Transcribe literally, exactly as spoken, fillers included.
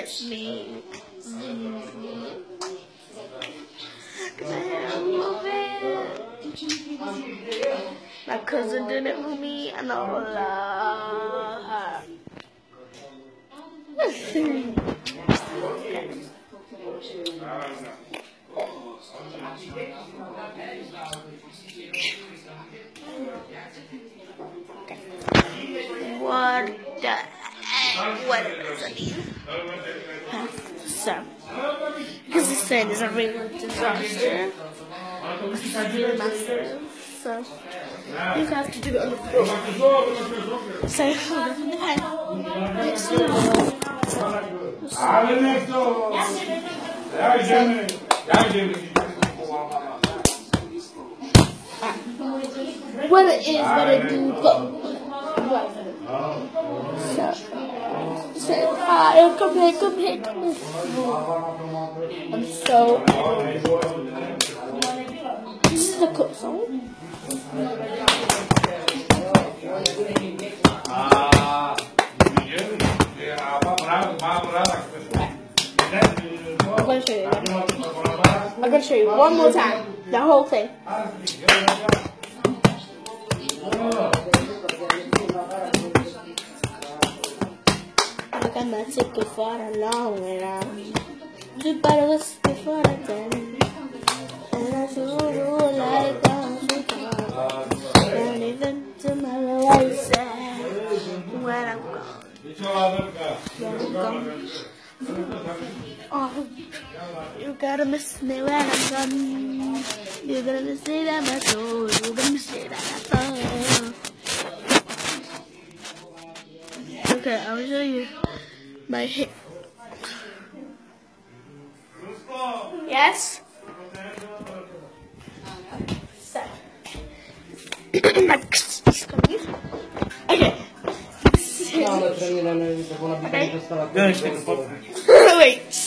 miss me. Mm-hmm. Cause I love it. My cousin did it for me, and I love her. What the heck? What does it mean? Huh? So, because this thing is a real disaster. It's really massive. So, you have to do it on the floor. So, hold on. Next door. Well, it is what I do, but so, say hi, come here, come here, come here. I'm so this is the cook song. I'm gonna show you again. I'm gonna show you one more time, the whole thing. Look, I'm not sick for a long way around. The battle was before the ten. And I should roll like I'm and even to my life when I'm gone. When I'm gone. Oh, you gotta miss me when I'm gone. You're gonna miss me that my soul. You're gonna miss me that my soul. Okay, I'll show you my hip. Yes? So. Okay. So. Okay. Wait.